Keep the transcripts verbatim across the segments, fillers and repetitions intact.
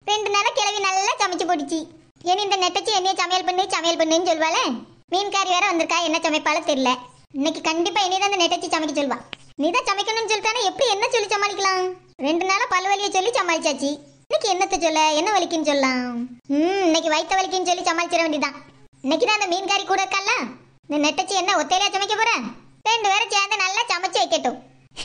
ரெண்டு நாளா கிளவி நல்லா சமைச்சு போட்டுச்சு. ஏன் இந்த நெட்டச்சி என்னைய சமையல் பண்ணு சமையல் பண்ணுன்னு சொல்வாளே. மீன்காரி வேற வந்திருக்கா, என்ன சமைப்பாலும் தெரியல. இன்னைக்கு கண்டிப்பா என்னதான் அந்த நெட்டச்சி சமைக்க சொல்வா. நீ தான் சமைக்கணும்னு சொல்லிட்டானே, எப்படி என்ன சொல்லி சமாளிக்கலாம்? ரெண்டு நாளா பல் வலியை சொல்லி சமாளிச்சாச்சு. இன்னைக்கு என்னத்த சொல்ல, என்ன வலிக்குன்னு சொல்லலாம். ம் இன்னைக்கு வயிற்று வலிக்குன்னு சொல்லி சமாளிச்சிட வேண்டியதான். இன்னைக்கு தான் அந்த மீன்காரி கூட இருக்கல்ல, இந்த நெட்டச்சி என்ன ஒத்தையில சமைக்க போற? ரெண்டு பேரும் சேர்ந்து நல்லா சமைச்சு வைக்கட்டும்.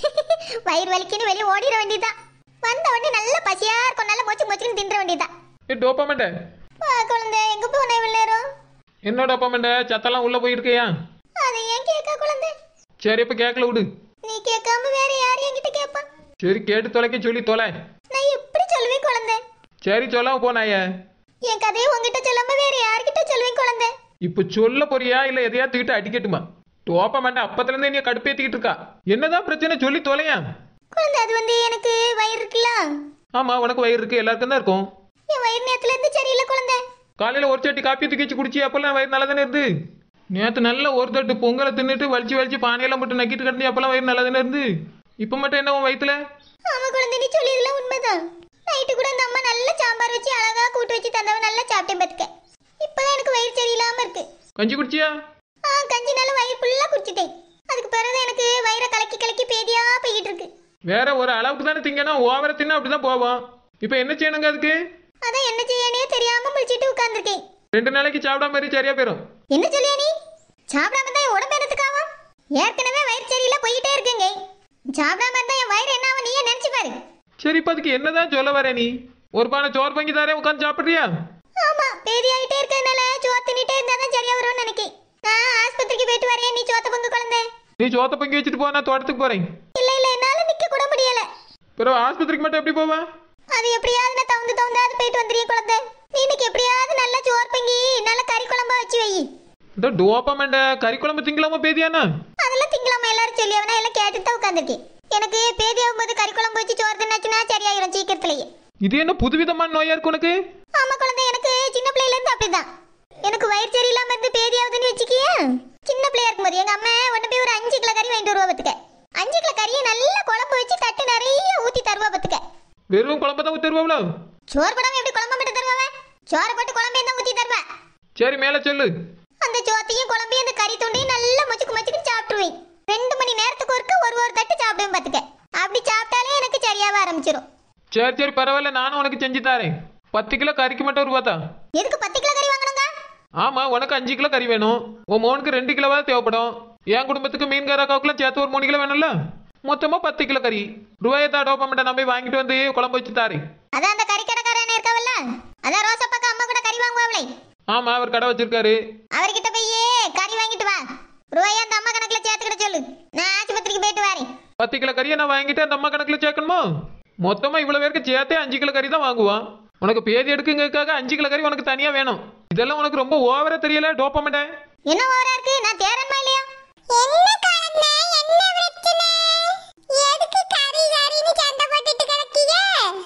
வயிறு வலிக்குன்னு வெளியே ஓடிட வேண்டியதான். வந்த உடனே நல்ல பசியா இருக்கும், நல்லா மொச்சு மொச்சுன்னு தின்ற வேண்டியதான். ஏ டோபாமெண்ட், குழந்தை எங்க போன இவ்வளவு நேரம்? என்ன டோபாமெண்ட் சத்தெல்லாம் உள்ள போயிருக்கியா? அதை ஏன் கேட்க குழந்தை? சரி இப்ப கேட்கல விடு. நீ கேட்காம வேற யார் என்கிட்ட கேட்பா? சரி கேட்டு தொலைக்க சொல்லி தொலை. நான் எப்படி சொல்லுவேன் குழந்தை? சரி சொல்லாம போனாய. என் கதையை உங்ககிட்ட சொல்லாம வேற யார்கிட்ட சொல்லுவேன் குழந்தை? இப்ப சொல்ல போறியா இல்ல எதையா தூக்கிட்டு அடிக்கட்டுமா? டோபாமெண்ட் அப்பத்துல இருந்து நீ கடுப்பேத்திக்கிட்டு இருக்கா. என்னதான் பிரச்சனை சொல்லி தொலையா? குழந்தை அது வந்து எனக்கு வயிறு இருக்குல்ல. ஆமா உனக்கு வயிறு இருக்கு, எல்லாருக்கும் தான் இருக்கும். என் வயிறு நேரத்துல இருந்து சரியில்லை குழந்தை. காலையில ஒரு சட்டி காப்பி தூக்கி வச்சு குடிச்சி அப்பெல்லாம் வயிறு நல்லா தானே இருந்து. நேற்று நல்ல ஒரு தட்டு பொங்கலை தின்னுட்டு வலிச்சு வலிச்சு பானையெல்லாம் மட்டும் நக்கிட்டு கிடந்து அப்பெல்லாம் வயிறு நல்லா தானே இருந்து. இப்ப மட்டும் என்ன உன் வயிற்றுல? ஆமா குழந்தை, நீ சொல்லியதுல உண்மைதான். நைட்டு கூட அந்த அம்மா நல்ல சாம்பார் வச்சு அழகா கூட்டு வச்சு தந்தவ நல்லா சாப்பிட்டேன் பார்த்துக்க. இப்பதான் எனக்கு வயிறு சரியில்லாம இருக்கு. கஞ்சி குடிச்சியா? ஆ கஞ்சினால வயிறு ஃபுல்லா குடிச்சிட்டேன். அதுக்கு பிறகு எனக்கு வயிறை கலக்கி கலக்கி பேதியா போய்கிட்டு இருக்கு. வேற ஒரு அளவுக்கு தானே திங்கணும், ஓவர தின்னா அப்படிதான் போவோம். இப்ப என்ன செய்யணுங்க அதுக்கு? அதான் என்ன செய்யனே தெரியாம முடிச்சிட்டு உட்கார்ந்துருக்கேன். ரெண்டு நாளைக்கு சாப்பிடாம மாதிரி சரியா போயிடும். என்ன சொல்லியா நீ? சாப்பிடாம தான் என் உடம்பு என்னத்துக்காகும்? ஏற்கனவே வயிறு சரியில்லை போயிட்டே இருக்குங்க. சாப்பிடாம இருந்தா என் வயிறு என்ன ஆகும் நீயே நினைச்சு பாரு. சரி இப்ப அதுக்கு என்னதான் சொல்ல வர நீ? ஒரு பானை சோறு பங்கி தாரே உட்காந்து சாப்பிடுறியா? ஆமா பேதி ஆகிட்டே இருக்கிறதுனால சோறு தின்னுட்டே இருந்தாதான் சரியா வரும்னு நினைக்கேன். நான் ஆஸ்பத்திரிக்கு போயிட்டு வரேன், நீ சோத்த பங்கு குழந்தை. நீ சோத்த பங்கி வச்சுட்டு போ, நான் தோட்டத்துக்கு போறேன். இல்ல இல்ல என்னால நிக்க கூட முடியல. பிறகு ஆஸ்பத்திரிக்கு மட்டும் எப்படி போவேன்? அது எப்படியாவது நான் தவுந்து தவுந்தாது போயிட்டு வந்துறிய குழந்தை. நீ இன்னைக்கு எப்படியாவது நல்ல சோறு பங்கி நல்ல கறி குழம்பா வச்சு வை. இந்த டோபாமெண்ட் கறி குழம்பு திங்கலாமா பேதியானா? அதெல்லாம் திங்கலாமா எல்லாரும் சொல்லி அவனா எல்லாம் கேட்டுட்டு தான் உட்காந்துருக்கேன். எனக்கு பேதியாகும் போது கறி குழம்பு வச்சு சோறு தின்னாச்சுன்னா சரியாயிரும் சீக்கிரத்திலேயே. இது என்ன புதுவிதமான நோயா இருக்கு உனக்கு? ஆமா குழந்தை, எனக்கு சின்ன பிள்ளையில இருந்து அப்படிதான். எனக்கு வயிறு சரியில்லாம இருந்து பேதியாகுதுன்னு வச்சுக்கிய. சின்ன பிள்ளையா இருக்கும்போது எங்க அம்மா உடனே போய் ஒரு அஞ்சு கிலோ கறி வாங்கிட்டு வருவா பத்துக்க. அஞ்சு கிலோ கறியை நல்லா குழம்பு வச்சு தட்டு நிறைய ஊத்தி தருவா பத்துக்க. வெறும் குழம்பு தான் ஊத்தி தருவாங்களோ? சோறு போடாம எப்படி குழம்பு மட்டும் தருவாங்க? சோறு போட்டு குழம்பையும் தான் ஊத்தி தருவா. சரி மேல சொல்லு. அந்த சோத்தையும் குழம்பையும் அந்த கறி துண்டையும் நல்லா மொச்சுக்கு மொச்சுக்கு சாப்பிட்டுருவேன். ரெண்டு மணி நேரத்துக்கு ஒருக்க ஒரு ஒரு தட்டு சாப்பிடுவேன் பத்துக்க. அப்படி சாப்பிட்டாலே எனக்கு சரியாக ஆரம்பிச்சிடும். சரி சரி பரவாயில்ல, நானும் உனக்கு செஞ்சு தாரேன். பத்து கிலோ கறிக்கு மட்டும் ஒரு பார்த்தா. எதுக்கு பத்து கிலோ கறி வாங்கணுங்க? ஆமா உனக்கு அஞ்சு கிலோ கறி வேணும், உன் மோனுக்கு ரெண்டு கிலோவாவது தேவைப்படும். என் குடும்பத்துக்கு மீன்காரக்காவுக்குலாம் சேர்த்து ஒரு மூணு கிலோ வேணும்ல. மொத்தமா பத்து கிலோ கறி. ரூபாயத்தா டோபாமெண்ட் நான் போய் வாங்கிட்டு வந்து குழம்பு வச்சு தாரேன். அதான் அந்த கறி கடைக்காரன் இருக்காவல்ல, அதான் ரோசப்பாக்கா அம்மா கூட கறி வாங்குவாங்களே. ஆமா அவர் கடை வச்சிருக்காரு. அவர்கிட்ட போய் கறி வாங்கிட்டு வா. ரூபாய் அந்த அம்மா கணக்குல சேர்த்துக்கிட்ட சொல்லு, நான் ஆஸ்பத்திரிக்கு போயிட்டு வரேன். பத்து கிலோ கறியை நான் வாங்கிட்டு அந்த அம்மா கணக்குல சேர்க்கணுமோ? மொத்தமா இவ்வளவு பேருக்கு சேர்த்தே அஞ்சு கிலோ கறி தான் வாங்குவான். உனக்கு பேதி எடுக்குங்கிறதுக்காக அஞ்சு கிலோ கறி உனக்கு தனியா வேணும். இதெல்லாம் உனக்கு ரொம்ப ஓவரா தெரியல டோபாமெண்ட்? என்ன ஓவரா இருக்கு? நான் தேரன்மா இல்லையா? என்ன காரணம்? என்ன பிரச்சனை? எதுக்கு கறி கறின்னு சண்டை போட்டுட்டு கிடக்கீங்க?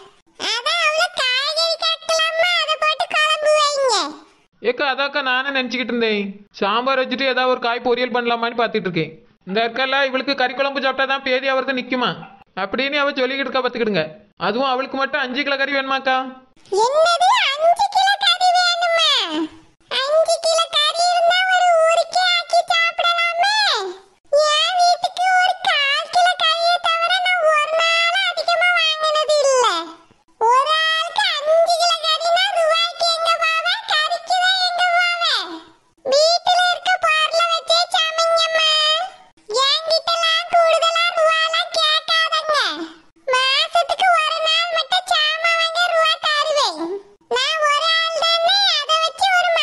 அதான் அவ்வளவு காய்கறி கட்டலாமா, அதை போட்டு குழம்பு வைங்க. ஏக்கா அதாக்கா நானே நினைச்சுக்கிட்டு இருந்தேன். சாம்பார் வச்சுட்டு ஏதாவது ஒரு காய் பொரியல் பண்ணலாமான்னு பார்த்துட்டு இருக்கேன். இந்த இருக்கல இவளுக்கு கறி குழம்பு சாப்பிட்டாதான் பேதி அவருக்கு நிக்குமா அப்படின்னு அவ சொல்லிக்கிட்டு இருக்கா பார்த்துக்கிடுங்க. அதுவும் அவளுக்கு மட்டும் அஞ்சு கிலோ கறி வேணுமாக்கா? என்னது அஞ்சு கிலோ கறி வேணுமா? அஞ்சு கிலோ கறி இருந்தா ஒரு ஊருக்கே ஆக்கி சாப்பிடலாமே. என் வீட்டுக்கு ஒரு கால் கிலோ கறியை தவிர நான் ஒரு நாள் அதிகமா வாங்கினது இல்ல. ஒரு ஆளுக்கு அஞ்சு கிலோ கறினா ரூபாய்க்கு எங்க போவேன், கறிக்கு தான் எங்க போவேன். வீட்டுல இருக்க பொருளை வச்சே சமைங்கம்மா. என்கிட்டலாம் கூடுதலா ரூபாலாம் கேட்காதங்க. மாசத்துக்கு ஒரு நாள் மட்டும் சாமான் வாங்க ரூபா தருவேன். நான் ஒரு ஆள் தானே, அதை வச்சு ஒரு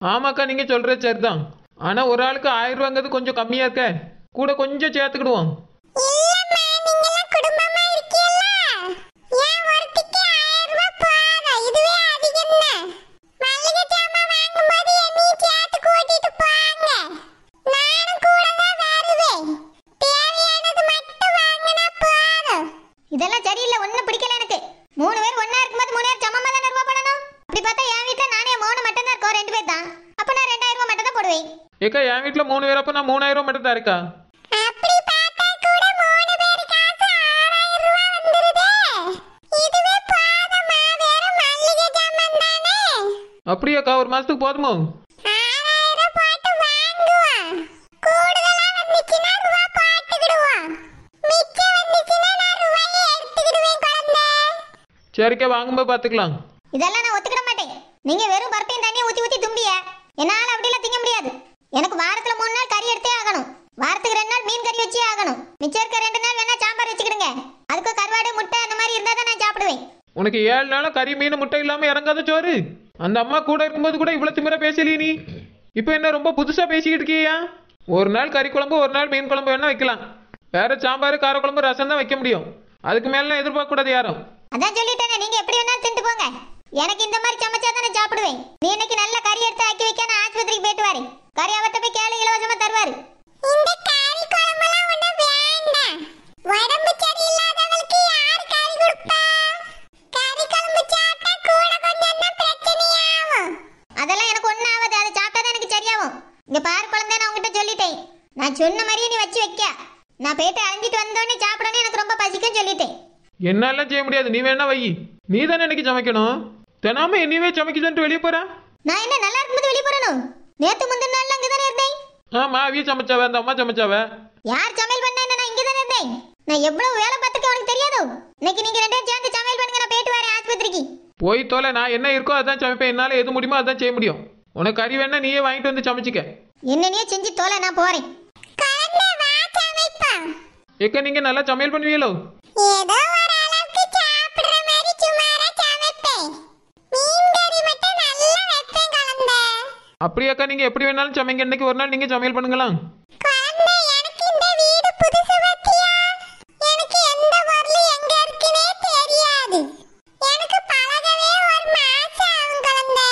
ஆமாக்கா நீங்க சொல்றது சரிதான். ஆனா ஒரு ஆளுக்கு ஆயிரம் ரூபாங்கிறது கொஞ்சம் கம்மியா இருக்க, கூட கொஞ்சம் சேர்த்துக்கிடுவோம். இல்லம்மா, நீங்கெல்லாம் குடும்பமா இருக்கீல்ல, ஏன் ஒருத்திக்கு ஆயிரம் ரூபாய் போதும், இதுவே அதிகம்தான். மளிகை சாமான் வாங்கும்போது என்னையும் சேர்த்து கூட்டிட்டு போங்க, நானும் கூட தான் வருவேன். தேவையானது மட்டும் வாங்கினா போதும். இதெல்லாம் சரியில்லை, ஒன்னும் பிடிக்கல எனக்கு. மூணு பேர் ஒன்னா இருக்கும்போது மூணு பேர் சமமா தானே ரூபா போடணும். அப்படி பார்த்தா என் வீட்டுல நானே மோனு மட்டும் தான் இருக்கோம், ரெண்டு பேர் தான். அப்ப நான் ரெண்டாயிரம் ரூபாய் மட்டும் தான் போடுவேன். ஏக்கா என் வீட்டுல மூணு பேர், அப்ப நான் மூணாயிரம் மட்டும் தான் இருக்கா. அப்படி பார்த்தா கூட மூணு பேர் காசு ஆறாயிரம் ரூபாய் வந்துருதே. இதுவே போதுமா? வெறும் மளிகை சாமான் தானே. அப்படியாக்கா ஒரு மாசத்துக்கு போதுமோ? ஆறாயிரம் போட்டு வாங்குவோம். கூடுதலா வந்துச்சுன்னா ரூபா போட்டுக்கிடுவோம். மிச்சம் வந்துச்சுன்னா நான் ரூபாயை எடுத்துக்கிடுவேன் குழந்தை. சரிக்கா வாங்கும்போது பாத்துக்கலாம். இதெல்லாம் நான் ஒத்துக்கிட மாட்டேன். நீங்க வெறும் பருப்பையும் தண்ணியை ஊத்தி ஊத்தி தும்பிய என்னால அப்படிலாம் திங்க முடியாது. எனக்கு வாரத்துல மூணு நாள் கறி எடுத்தே ஆகணும். வாரத்துக்கு ரெண்டு நாள் மீன் கறி வச்சே ஆகணும். மிச்சம் இருக்க ரெண்டு நாள் வேணா சாம்பார் வச்சுக்கிடுங்க. அதுக்கு கருவாடு முட்டை அந்த மாதிரி இருந்தா தான் நான் சாப்பிடுவேன். உனக்கு ஏழு நாளும் கறி மீன் முட்டை இல்லாம இறங்காத சோறு. அந்த அம்மா கூட இருக்கும்போது கூட இவ்வளவு திமிரா பேசலையே நீ. இப்போ என்ன ரொம்ப புதுசா பேசிக்கிட்டு இருக்கியா? ஒரு நாள் கறி குழம்பு ஒரு நாள் மீன் குழம்பு வேணா வைக்கலாம். வேற சாம்பார் கார குழம்பு ரசம் தான் வைக்க முடியும். அதுக்கு மேலாம் எதிர்பார்க்க கூடாது யாரும். அதான் சொல்லிட்டேனே, நீங்க எப்படி வேணாலும் தின்ட்டு போங்க. எனக்கு இந்த மாதிரி சமைச்சா தான் நான் சாப்பிடுவேன். நீ இன்னைக்கு நல்ல கறி எடுத்து ஆக்கி வைக்க நான் ஆஸ்பத்திரிக்கு போயிட்டு வரேன். கறி அவர்கிட்ட போய் கேளு, இலவசமா தருவாரு. இந்த கறி குழம்புலாம் ஒண்ணும் வேண்டாம். உடம்பு சரியில்லாதவங்களுக்கு யார் கறி கொடுப்பா? கறி குழம்பு சாப்பிட்டா கூட கொஞ்சம் தான் பிரச்சனையாகும். அதெல்லாம் எனக்கு ஒன்றும் ஆகாது. அதை சாப்பிட்டா தான் எனக்கு சரியாகும். இங்க பாரு குழந்தை, நான் உங்ககிட்ட சொல்லிட்டேன். நான் சொன்ன மாதிரியே நீ வச்சு வைக்க. நான் போயிட்டு அழிஞ்சிட்டு வந்தோடனே சாப்பிடணும், எனக்கு ரொம்ப பசிக்கும் சொல்லிட்டேன். என்னாலாம் செய்ய முடியாது, நீ வேணா வை. நீ தானே எனக்கு சமைக்கணும். தினாம என்னையவே சமைக்குதுன்ட்டு வெளியே போற. நான் என்ன நல்லா இருக்கும்போது வெளியே போறணும்? நேத்து முந்தின நாள்ல அங்கே தானே இருந்தேன். ஆமா அவிய சமைச்சாவ, அந்த அம்மா சமைச்சாவ. யார் சமையல் பண்ணா என்ன? நான் இங்கே தானே இருந்தேன். நான் எவ்வளவு வேலை பார்த்துக்க உனக்கு தெரியாதோ? இன்னைக்கு நீங்க ரெண்டு பேரும் சேர்ந்து சமையல் பண்ணுங்க, நான் போயிட்டு வரேன் ஆஸ்பத்திரிக்கு. போய் தோலை, நான் என்ன இருக்கோ அதான் சமைப்பேன். என்னால எது முடியுமோ அதான் செய்ய முடியும். உனக்கு கறி வேணா நீயே வாங்கிட்டு வந்து சமைச்சிக்க. என்னனையே செஞ்சு தோலை, நான் போறேன். குழந்தை வா சமைப்போம். ஏக்கா நீங்க நல்லா சமையல் பண்ணுவீங்களோ? ஏதோ ஒரு அளவுக்கு சாப்பிடுற மாதிரி சுமாரா சமைப்பேன். மீன் கறி மட்டும் நல்லா வைப்பேன் குழந்தை. அப்படியாக்கா நீங்க எப்படி வேணாலும் சமைங்க. இன்னைக்கு ஒரு நாள் நீங்க சமையல் பண்ணுங்களாம். குழந்தை, எனக்கு இந்த வீடு புதுசு பத்தியா? எனக்கு எந்த பொருள் எங்க இருக்குன்னே தெரியாது. எனக்கு பழகவே ஒரு மாசம் ஆகும் குழந்தை.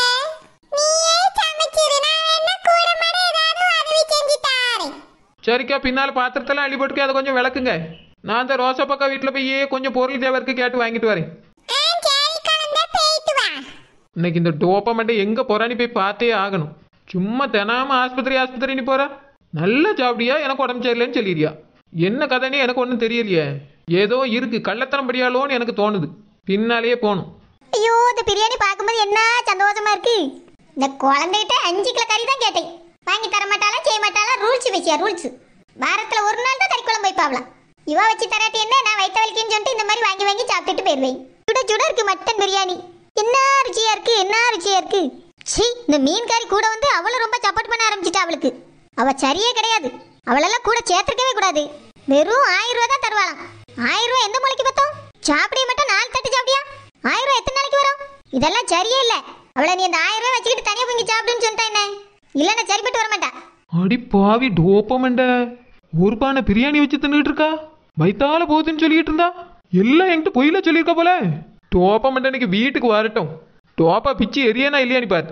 நீயே சமைச்சிரு, நான் வேணா கூட மாட ஏதாவது உதவி செஞ்சு தாரேன். சரிக்கா, பின்னால பாத்திரத்தெல்லாம் அள்ளி போட்டுக்க, அதை கொஞ்சம் விளக்குங்க. நான் அந்த ரோசா பக்கா வீட்டுல போய் கொஞ்சம் பொருள் தேவை இருக்கு, கேட்டு வாங்கிட்டு வரேன். ஆ, சரி குழந்தை, போயிட்டு வா. இன்னைக்கு இந்த டோப்பா மட்டும் எங்க போறான்னு போய் பார்த்தே ஆகணும். சும்மா தினாம ஆஸ்பத்திரி ஆஸ்பத்திரி நீ போற. நல்லா சாப்பிடியா, எனக்கு உடம்பு சரியில்லைன்னு சொல்லிடுறியா? என்ன கதைன்னு எனக்கு ஒன்றும் தெரியலையே. ஏதோ இருக்கு, கள்ளத்தனம் படியாலோன்னு எனக்கு தோணுது. பின்னாலேயே போகணும். ஐயோ, இந்த பிரியாணி பார்க்கும்போது என்ன சந்தோஷமா இருக்கு. இந்த குழந்தைகிட்ட அஞ்சு கிலோ கறி தான் கேட்டேன். வாங்கி தர மாட்டாளா, செய்ய மாட்டாளா, ரூல்ஸ் வச்சியா ரூல்ஸ். வாரத்துல ஒரு நாள் தான் கறி குழம்பு வைப்பாவலாம். இவ வச்சு தராட்டி என்ன, நான் வயிற்று வலிக்குன்னு சொல்லிட்டு இந்த மாதிரி வாங்கி வாங்கி சாப்பிட்டுட்டு போயிடுவேன். சுட சுட இருக்கு மட்டன் பிரியாணி. என்ன ருச்சியா இருக்கு, என்ன ருச்சியா இருக்கு. சி, இந்த மீன்காரி கூட வந்து அவளும் ரொம்ப சப்போர்ட் பண்ண ஆரம்பிச்சிட்டா. அவளுக்கு அவ சரியே கிடையாது. அவளெல்லாம் கூட சேர்த்துக்கவே கூடாது. வெறும் ஆயிரம் ரூபா தான் தருவாளாம். ஆயிரம் ரூபா எந்த மூளைக்கு பார்த்தோம்? சாப்பிடிய மட்டும் நாலு தட்டு சாப்பிடியா? ஆயிரம் ரூபா எத்தனை நாளைக்கு வரும்? இதெல்லாம் சரியே இல்லை. அவளை நீ இந்த ஆயிரம் ரூபாய் வச்சுக்கிட்டு தனியா பொங்கி சாப்பிடுன்னு சொல்லிட்டா என்ன? இல்லைன்னா சரிப்பட்டு வர மாட்டா. அடி பாவி டோப்பமண்ட, ஒரு பானை பிரியாணி வச்சு தின்னுட்டு இருக்கா. வயித்தால போகுதுன்னு சொல்லிட்டு இருந்தா. எல்லாம் என்கிட்ட பொயில சொல்லியிருக்கா போல. டோப்பமண்ட இன்னைக்கு வீட்டுக்கு வரட்டும். டோப்பா பிச்சு எரியனா இல்லையான்னு பாரு.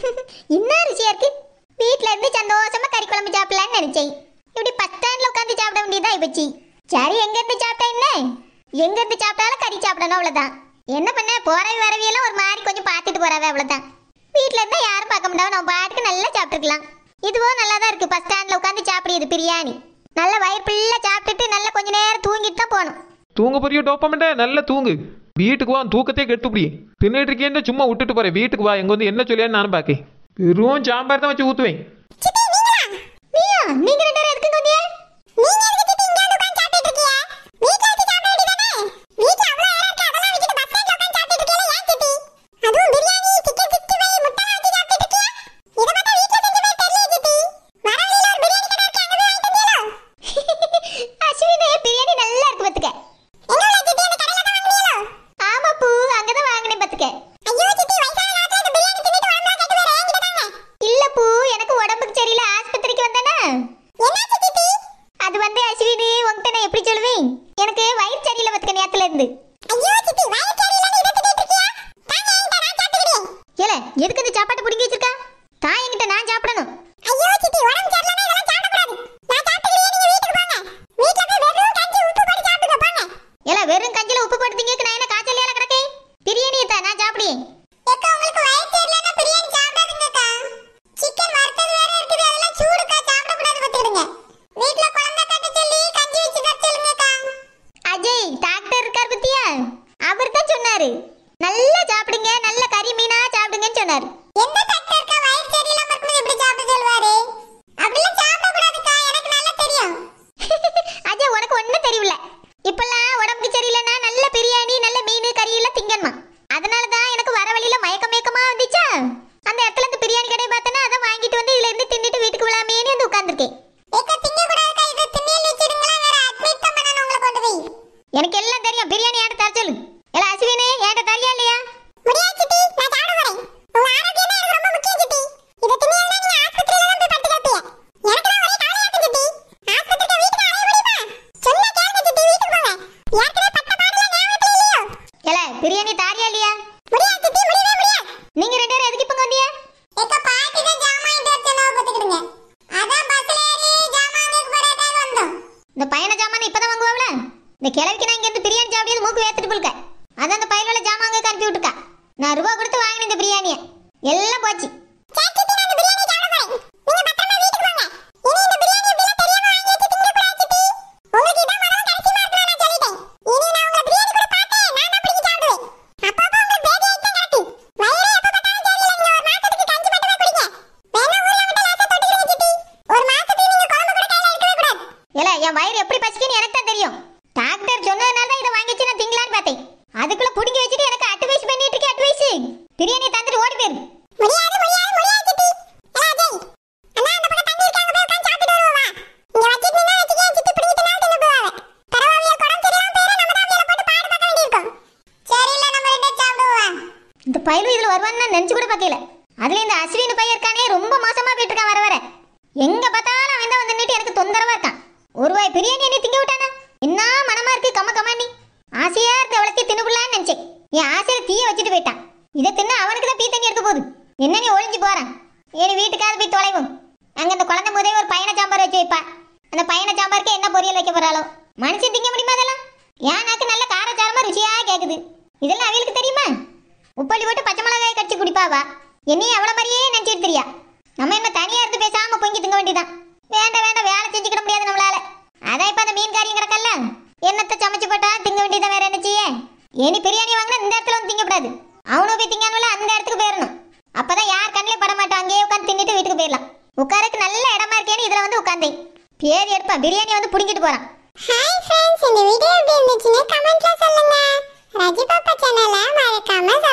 என்ன ருசியா இருக்கு. வீட்டுல இருந்து சந்தோஷமா கறி குழம்பு சாப்பிடலான்னு நினைச்சேன். இப்படி பஸ் ஸ்டாண்ட்ல உட்காந்து சாப்பிட வேண்டியதா ஆயிப்போச்சு. சரி, எங்க இருந்து சாப்பிட்டா என்ன, எங்க இருந்து சாப்பிட்டாலும் கறி சாப்பிடணும், அவ்வளவுதான். என்ன பண்ண, போறவி வரவியெல்லாம் ஒரு மாதிரி கொஞ்சம் பார்த்துட்டு போறாவே, அவ்வளவுதான். வீட்டுல இருந்தா யாரும் பார்க்க முடியாது, நம்ம பாட்டுக்கு நல்லா சாப்பிட்டுக்கலாம். இதுவோ நல்லா தான் இருக்கு. பஸ் ஸ்டாண்ட்ல உட்காந்து சாப்பிடுது பிரியாணி. நல்ல வயிறு ஃபுல்லா சாப்பிட்டுட்டு நல்லா கொஞ்ச நேரம் தூங்கிட்டு தான் போகணும். தூங்க போறியோ டோப்பமண்ட? நல்லா தூங்கு. வீட்டுக்கு வா, தூக்கத்தையே கெடுத்துப்படி. தின்னுட்டு இருக்கேன்னு சும்மா விட்டுட்டு போறேன். வீட்டுக்கு வா, எங்க வந்து என்ன சொல்லியான்னு நானும் பாக்கேன். வெறும் சாம்பார் தான் வச்சு ஊத்துவேன். நீயா? நீங்க ரெண்டு பேரும் எதுக்கு வந்தீங்க? நீங்க எதுக்கு சித்தி இங்க வந்து உட்கார்ந்து சாப்பிட்டுட்டு இருக்கீங்க? வீட்ல வச்சு சாப்பிட வேண்டியதானே? வீட்ல அவ்வளவு நேரம் இருக்கு, அதெல்லாம் வச்சுட்டு பஸ் ஸ்டாண்ட்ல உட்கார்ந்து சாப்பிட்டுட்டு இருக்கீங்க. ஏன் சித்தி? அதுவும் பிரியாணி, சிக்கன் சிக்ஸ்டி ஃபைவ், முட்டை வச்சு சாப்பிட்டுட்டு இருக்கீங்க. இத பார்த்தா வீட்ல செஞ்ச மாதிரி தெரியல சித்தி. வரவழியில ஒரு பிரியாணி கடை இருக்கு, அங்க போய் வாங்கிட்டு வந்தீங்களோ? அஸ்வினே, பிரியாணி நல்லா இருக்கு பாத்துக்க. எங்க உள்ள சித்தி, அந்த கடையில தான் வாங்குனீங்களோ? ஆமா பூ, அங்கதான் வாங்கினேன் பாத்துக்க. ஐயோ சித்தி, வயசான காலத்துல இந்த பிரியாணி தின்னுட்டு உடம்புல கெட்டு வேற என்கிட்ட தாங்க. இல்ல போட்டு பிடிங்கி வச்சிருக்கா? தா என்கிட்ட, நான் சாப்பிடணும். ஐயோ சித்தி உடம்பு சரியில்லைனா இதெல்லாம் சாப்பிடக்கூடாது. நான் சாப்பிட்டுக்கலையே, நீங்க வீட்டுக்கு போங்க. வீட்ல போய் வெறும் கஞ்சி உப்பு போட்டு சாப்பிடுங்க போங்க. ஏல வெறும் கஞ்சில உப்பு போட்டு திங்கக்கு நான் என்ன காய்ச்சலையால கிடக்கேன்? பிரியாணி தா, நான் சாப்பிடுவேன். ஏக்கா உங்களுக்கு வயிறு சரியில்லைனா பிரியாணி சாப்பிடாதீங்கக்கா. சிக்கன் வறுத்தது வேற இருக்குது, அதெல்லாம் சூடுக்கா, சாப்பிடக்கூடாது பார்த்துக்கிடுங்க. வீட்ல குழந்தை கட்ட சொல்லி கஞ்சி வச்சு தர சொல்லுங்கக்கா. அஜய் டாக்டர் இருக்கார் பத்தியா? அவர் தான் சொன்னாரு, நல்லா சாப்பிடுங்க, நல்ல கறி மீனா சாப்பிடுங்கன்னு சொன்னாரு. எந்த டாக்டர்க்கா வயிறு சரியில்லாம இருக்கும்போது எப்படி சாப்பிட சொல்வாரு? அப்படிலாம் சாப்பிடக்கூடாதுக்கா, எனக்கு நல்லா தெரியும். அஜய் உனக்கு ஒண்ணும் தெரியல. இப்பெல்லாம் உடம்புக்கு சரியில்லைன்னா நல்ல பிரியாணி, நல்ல மீன், கறி எல்லாம் திங்கணுமா. அதனாலதான் எனக்கு வர வழியில மயக்க மயக்கமா வந்துச்சா, அந்த இடத்துல இருந்து பிரியாணி கடையை பார்த்தேன்னா அதை வாங்கிட்டு வந்து இதுல இருந்து தின்னுட்டு வீட்டுக்கு விழாமேன்னு வந்து உட்கார்ந்துருக்கேன். ஏக்கா திங்கக்கூடாதுக்கா, இது திண்ணையில வச்சிடுங்களா, வேற அட்மிட் தான் பண்ணணும் உங்களை கொண்டு போய். எனக்கு எல்லாம் தெரியும், பிரியாணி ஏன்ட்ட தர சொல்லு. ஏல அஸ்வினே, ஏன்ட்ட தரியா இல்லையா? முடியாது சித்தி, நான் சாப்பிட வரேன். உங்க ஆரோக்கியம் தான் எனக்கு ரொம்ப முக்கியம் சித்தி. இத திண்ணையில நீங்க ஆஸ்பத்திரியில தான் போய் படுத்து கிடப்பீங்க. எனக்கு தான் ஒரே கவலையா இருக்கு சித்தி. ஆஸ்பத்திரிக்கு வீட்டுக்கு அலைய முடியுமா? சொன்னா கேளுங்க சித்தி, வீட்டுக்கு போங்க. ஏற்கனவே பட்ட பாடலாம் ஞாபகத்துல இல்லையோ? ஏல பிரியாணி தாரியா இல்லையா? முடியாது சித்தி, முடியவே முடியாது. நீங்க ரெண்டு பேரும் எதுக்கு இப்ப வந்தீங்க? ஏக்கா பாட்டி தான் ஜாமான் வாங்கிட்டு வர சொன்னாவ பார்த்துக்கிடுங்க. அதான் பஸ்ல ஏறி ஜாமான் வாங்கிட்டு போறதுக்காக வந்தோம். இந்த பையன ஜாமான் இப்பதான் வாங்குவாப்ல. இந்த கிழவிக்கு நான் இங்க இருந்து பிரியாணி சாப்பிட்டு மூக்கு வேத்துட்டு போல்க. அதான் அந்த பையனோட ஜாமான் அங்க அனுப்பி விட்டுக்கா. நான் ரூபா கொடுத்து வாங்கின இந்த பிரியாணிய எல்லாம் போச்சு. சரி சித்தி, நான் இந்த பிரியாணி சாப்பிட போறேன். நீங்க பத்திரமா வீட்டுக்கு போங்க. இனி இந்த பிரியாணி எப்படிலாம் தெரியாம வாங்கி வச்சு திங்கக்கூடாது சித்தி. உங்களுக்கு இதான் முதல்ல கடைசி மார்க் நான் சொல்லிட்டேன். இனி நான் உங்களை பிரியாணி கூட பார்த்தேன், நான் தான் பிடிச்சி சாப்பிடுவேன். அப்பப்போ உங்களுக்கு பேபி ஆயிட்டு கிடக்கு. வயிறு எப்ப பார்த்தாலும் சரியில்லை, நீங்க ஒரு மாசத்துக்கு கஞ்சி மட்டுமே குடிங்க. வேணா ஊர்ல விட்டு லேசா தொட்டுக்கிறீங்க சித்தி. ஒரு மாசத்துக்கு நீங்க குழம்பு கூட கையில எடுக்கவே கூடாது. ஏல என் வயிறு எப்படி பசிக்குன்னு எனக்கு தான் தெரியும். டாக்டர் சொன்னதுனால தான் இதை வாங்கி வச்சு நான் திங்கலான்னு பார்த்தேன். அதுக்குள்ள புடிங்கி வச்சுட்டு எனக்கு அட்வைஸ் பண்ணிட்டு இருக்கே. அட்வைஸ் பிரியாணி தந்துட்டு ஓடி போயிரு. முடியாது முடியாது முடியாது சித்தி. ஏல அஜய், அண்ணா அந்த பக்கம் தண்ணி இருக்காங்க, போய் உட்கார்ந்து சாப்பிட்டு வருவோமா? இங்க வச்சிட்டு நின்னா வச்சுக்கேன், சித்தி பிடிக்கிட்டு நாள் தின்னு போவாங்க. பரவாயில்லையா, குடம் சரியில்லாம போயிரு, நம்ம தான் அவியல போட்டு பாடு பார்க்க வேண்டியிருக்கும். சரியில்ல, நம்ம ரெண்டே சாப்பிடுவோம். இந்த பையலும் இதுல வருவான்னு நான் நினைச்சு கூட பார்க்கல. அதுல இந்த அஸ்வின் பையன் இருக்கானே, ரொம்ப மோசமா போயிட்டு இருக்கான் வர வர. எங்க பார்த்தாலும் அவன் தான் வந்து நின்னுட்டு எனக்கு தொந்தரவா இருக்கான். ஒரு வாய் பிரியாணி என்ன திங்க விட்டானா? என்ன மனமா இருக்கு, கம்ம கம்மாண்டி. ஆசையா இருக்க அவளுக்கு தின்னுக்குள்ளான்னு நினைச்சேன். என் ஆசையில தீய வச்சுட்டு போயிட்டான். இதை தின்னு அவனுக்கு தான் பீ தண்ணி எடுக்க போகுது. என்ன நீ ஒளிஞ்சு போறான்? ஏனி வீட்டுக்காவது போய் தொலைவும். அங்க அந்த குழந்தை முதே ஒரு பையனை சாம்பார் வச்சு வைப்பா. அந்த பையனை சாம்பாருக்கு என்ன பொரியல் வைக்க போறாளோ? மனுஷன் திங்க முடியுமா அதெல்லாம்? ஏன் நாக்கு நல்ல காரச்சாரமா ருசியா கேக்குது. இதெல்லாம் அவளுக்கு தெரியுமா? உப்பள்ளி போட்டு பச்சை மிளகாய் கடிச்சு குடிப்பாவா. என்னையும் அவள மாதிரியே நினைச்சிட்டு தெரியா. நம்ம என்ன தனியா இருந்து பேசாம பொங்கி திங்க வேண்டியதான். வேண்டாம் வேண்டாம், வேலை செஞ்சுக்கிட முடியாது நம்மளால. அதான் இப்ப அந்த மீன் காரியம் கிடக்கல, என்னத்தை சமைச்சு போட்டா திங்க வேண்டியதான். வேற என்ன செய்ய? ஏனி பிரியாணி வாங்கினா இந்த இடத்துல வந்து திங்கக்கூடாது. அவனும் போய் திங்கானுல அந்த இடத்துக்கு போயிடணும். அப்பதான் யார் கண்ணிலே பட மாட்டோம். அங்கேயே உட்காந்து தின்னுட்டு வீட்டுக்கு போயிடலாம். உட்காரக்கு நல்ல இடமா இருக்கேன்னு இதுல வந்து உட்காந்தேன். பேர் எடுப்பா, பிரியாணி வந்து புடிங்கிட்டு போறான். ஹாய் ஃப்ரெண்ட்ஸ், இந்த வீடியோ எப்படி இருந்துச்சுன்னு கமெண்ட்ல சொல்லுங்க. ரஜி பாப்பா சேனலை மறக்காம